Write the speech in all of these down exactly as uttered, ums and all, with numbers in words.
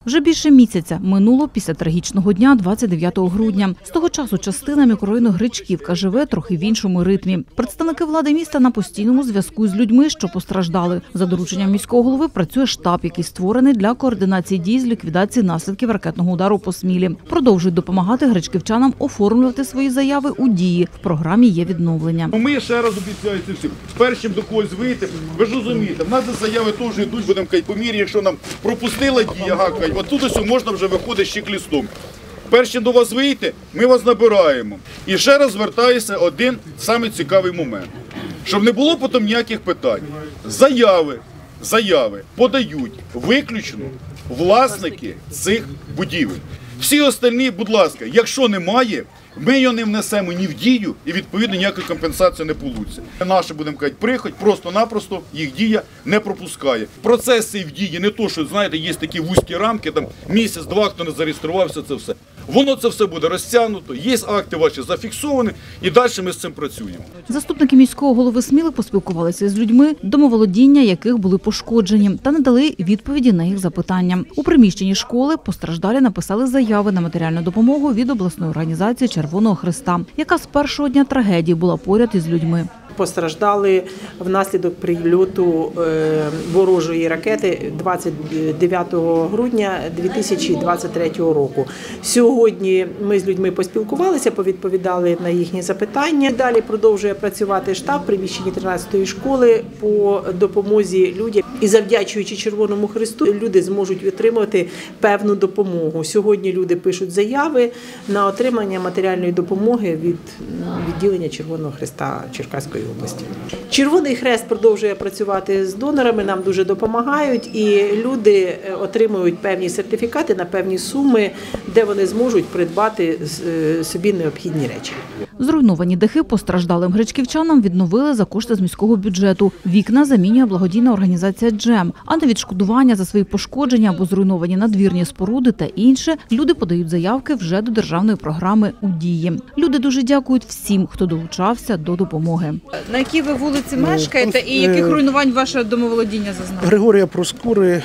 Вже більше місяця минуло після трагічного дня двадцять дев'ятого грудня. З того часу частина мікрорайону Гречківка живе трохи в іншому ритмі. Представники влади міста на постійному зв'язку з людьми, що постраждали. За дорученням міського голови працює штаб, який створений для координації дій з ліквідації наслідків ракетного удару по Смілі. Продовжують допомагати гречківчанам оформлювати свої заяви у дії. В програмі є відновлення. Ми ще раз обіцяємо всім. Першим до когось вийти. Ви ж розумієте, в нас заяви теж йдуть, будемо казати, по мірі, якщо нам пропустила дія, гакать. Отут ось можна вже виходити з чек-листом. Перші до вас вийти, ми вас набираємо. І ще раз звертаюся один самий цікавий момент. Щоб не було потім ніяких питань. Заяви, заяви подають виключно власники цих будівель. Всі остальні, будь ласка, якщо немає, ми його не внесемо ні в дію і, відповідно, ніякої компенсації не вийде. Наша, будемо казати, прихоть просто-напросто їх дія не пропускає. Процеси в дії не то, що, знаєте, є такі вузькі рамки, там місяць-два, хто не зареєструвався, це все. Воно це все буде розтягнуто, є акти ваші зафіксовані і далі ми з цим працюємо. Заступники міського голови Сміли поспілкувалися з людьми, домоволодіння яких були пошкоджені, та надали відповіді на їх запитання. У приміщенні школи постраждалі написали заяви на матеріальну допомогу від обласної організації Червоного Хреста, яка з першого дня трагедії була поряд із людьми. Постраждали внаслідок прильоту ворожої ракети двадцять дев'ятого грудня дві тисячі двадцять третього року. Сьогодні ми з людьми поспілкувалися, повідповідали на їхні запитання. Далі продовжує працювати штаб в приміщенні тринадцятої школи по допомозі людям. І завдячуючи Червоному Хресту, люди зможуть отримати певну допомогу. Сьогодні люди пишуть заяви на отримання матеріальної допомоги від відділення Червоного Хреста Черкаської області. Червоний Хрест продовжує працювати з донорами, нам дуже допомагають, і люди отримують певні сертифікати на певні суми, де вони зможуть придбати собі необхідні речі. Зруйновані дахи постраждалим гречківчанам відновили за кошти з міського бюджету. Вікна замінює благодійна організація «Джем». А на відшкодування за свої пошкодження або зруйновані надвірні споруди та інше люди подають заявки вже до державної програми «У дії». Люди дуже дякують всім, хто долучався до допомоги. На якій ви вулиці мешкаєте і яких руйнувань ваше домоволодіння зазнало? Григорія Проскури.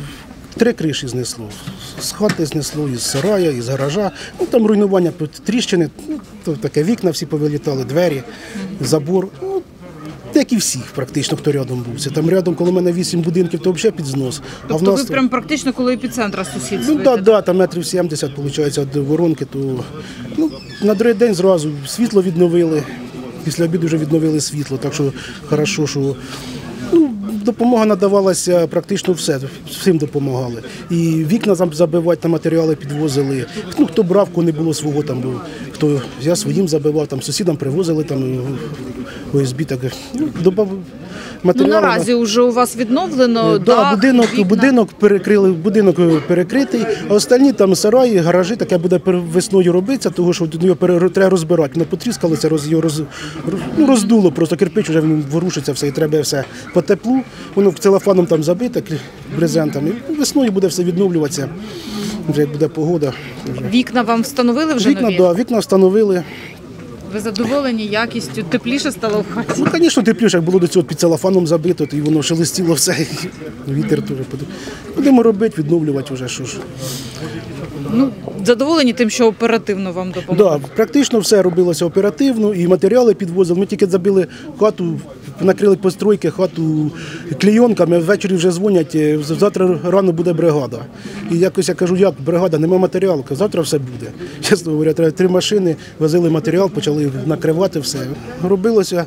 Три криші знесло. З хати знесло, із сарая, із гаража. Ну, там руйнування, тріщини, ну, таке, вікна всі повилітали, двері, забор. Ну, як і всіх практично, хто рядом був. Там рядом, коло мене вісім будинків, то взагалі під знос. Тобто а в нас... ви прям практично коло епіцентра сусідствуєте? Ну, так, да, там метрів сімдесят, виходить, від воронки. То, ну, на другий день зразу світло відновили, після обіду вже відновили світло, так що хорошо, що... Ну, допомога надавалася практично все, всім допомагали. І вікна забивати, там матеріали підвозили. Ну, хто брав, кого не було свого, там, хто я своїм забивав, там, сусідам привозили, там, ОСБ, так, ну, матеріали. Ну, наразі вже у вас відновлено да, дах, будинок, вікна. будинок перекрили, будинок перекритий, а останні там сараї, гаражі, таке буде весною робитися, тому що його треба розбирати. Воно потріскалося, роз, його роз, ну, роздуло, просто кирпич вже він ворушиться все, і треба все по теплу. Воно целофаном там забите, брезентом. І весною буде все відновлюватися, вже буде погода. Вікна вам встановили вже вікна, нові? Да, вікна встановили. Ви задоволені якістю? Тепліше стало в хаті? Ну, звісно, тепліше, як було до цього під целофаном забито, і воно шелестіло все, і вітер теж. Будемо робити, відновлювати вже, що ж. Ну, задоволені тим, що оперативно вам допомогли? Так, да, практично все робилося оперативно, і матеріали підвозили. Ми тільки забили хату, накрили постройки, хату клейонками, ввечері вже дзвонять, завтра рано буде бригада. І якось я кажу, як бригада, нема матеріалу, завтра все буде. Чесно говоря, треба три машини, возили матеріал, почали накривати все. Робилося,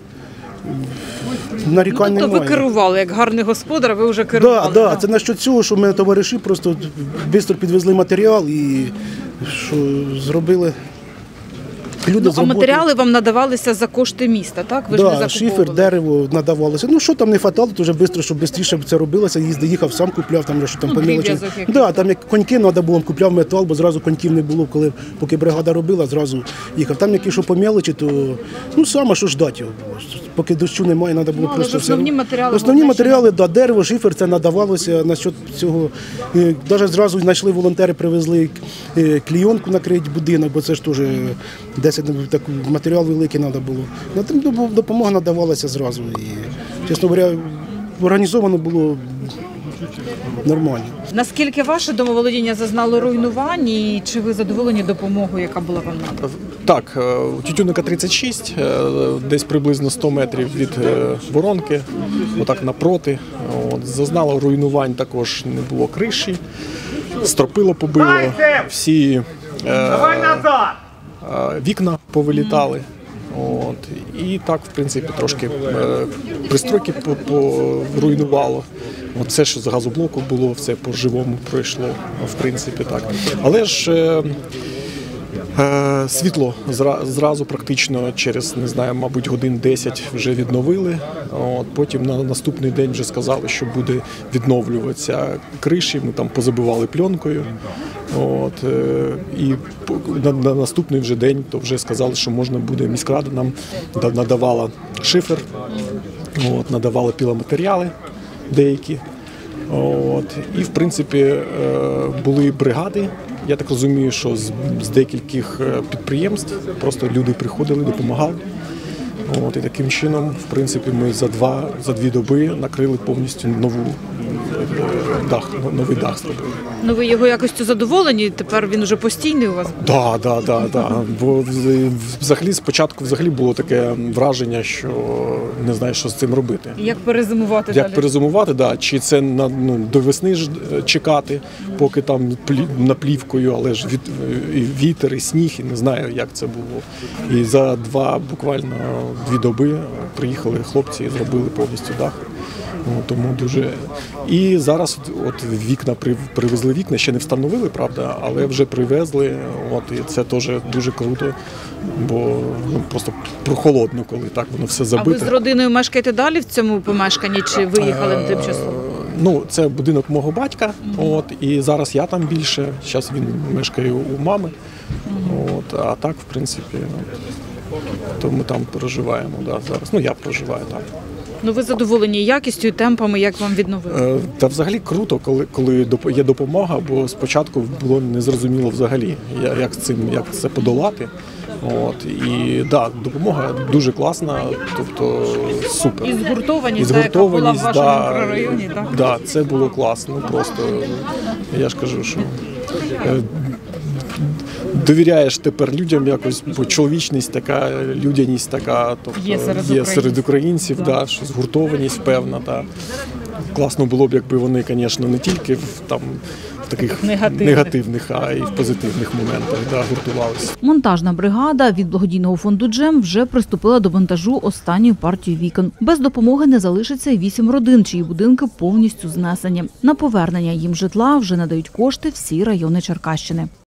нарікань ну, немає. Тобто ви керували, як гарний господар, ви вже керували? Так, да, да. Це насчет цього, що ми товариші просто швидко підвезли матеріал і що зробили. Люди ну, а матеріали вам надавалися за кошти міста, так? Ви да, ж не закуповували? Шифер, дерево надавалося. Ну, що там не хватало, то вже швидко, щоб швидше це робилося. Їздив, їхав, сам купляв, там, що там ну, по мелочі. Да, там як коньки треба було, купляв метал, бо зразу коньків не було, коли, поки бригада робила, зразу їхав. Там які що по мелочі, то, ну, саме, що ждати його було. Поки дощу немає, треба було ну, просто основні все. матеріали, основні матеріали, да, дерево, шифер, це надавалося насчет цього. Навіть зразу знайшли волонтери, привезли клейонку накрити будинок, бо це ж теж десять таку матеріал великий треба було. Допомога надавалася зразу. І, чесно говоря, організовано було нормально. Наскільки ваше домоволодіння зазнало руйнувань і чи ви задоволені допомогою, яка була вам надана? Так, е, у Тютюнника тридцять шість, е, десь приблизно сто метрів від е, воронки, отак напроти. От, зазнало руйнувань, також не було криші, стропило побило, всі е, е, вікна повилітали. От, і так, в принципі, трошки е, пристройки поруйнувало. От все, що з газоблоку було, все по-живому пройшло, в принципі, так. Але ж е, е, світло зра, зразу практично через, не знаю, мабуть, годин десять вже відновили. От, потім на наступний день вже сказали, що буде відновлюватися криші, ми там позабивали пленкою. От, е, і на, на наступний вже день то вже сказали, що можна буде, міськрада нам надавала шифер, от, надавала піломатеріали деякі. От, і, в принципі, е, були бригади, я так розумію, що з, з декількох підприємств просто люди приходили, допомагали. От, і таким чином, в принципі, ми за два, за дві доби накрили повністю нову дах, новий дах зробили. Ну ви його якостю задоволені, тепер він вже постійний у вас? Так, так, так, так. Бо взагалі спочатку взагалі було таке враження, що не знаєш, що з цим робити. Як перезимувати Як далі? перезимувати, да. Чи це на, ну, до весни ж чекати, поки там плі, наплівкою, але ж від, і вітер, і сніг, і не знаю, як це було. І за два, буквально дві доби приїхали хлопці і зробили повністю дах. Ну, тому дуже... І зараз от вікна привезли вікна, ще не встановили, правда, але вже привезли. От, і це теж дуже круто, бо ну, просто прохолодно, коли так воно все забите. А ви з родиною мешкаєте далі в цьому помешканні чи виїхали на тимчасово? Ну, це будинок мого батька, mm-hmm. от, і зараз я там більше, зараз він мешкає у мами, mm-hmm. от, а так, в принципі, то ми там проживаємо, да, зараз. Ну, я проживаю там. Ну, ви задоволені якістю і темпами, як вам відновили? Та взагалі круто, коли, коли є допомога, бо спочатку було незрозуміло взагалі, як, цим, як це подолати. От, і да, допомога дуже класна, тобто супер. І згуртованість, і згуртованість, яка була в вашому да, мікрорайоні, так? Да, це було класно, просто я ж кажу, що довіряєш тепер людям якось, бо чоловічність така, людяність така, тобто є серед є українців, серед українців, да. Да, що згуртованість певна. Да. Класно було б, якби вони, звісно, не тільки в там в таких негативних, негативних а й в позитивних моментах да, гуртувалися. Монтажна бригада від благодійного фонду «Джем» вже приступила до монтажу останньої партії вікон. Без допомоги не залишиться й вісім родин, чиї будинки повністю знесені. На повернення їм житла вже надають кошти всі райони Черкащини.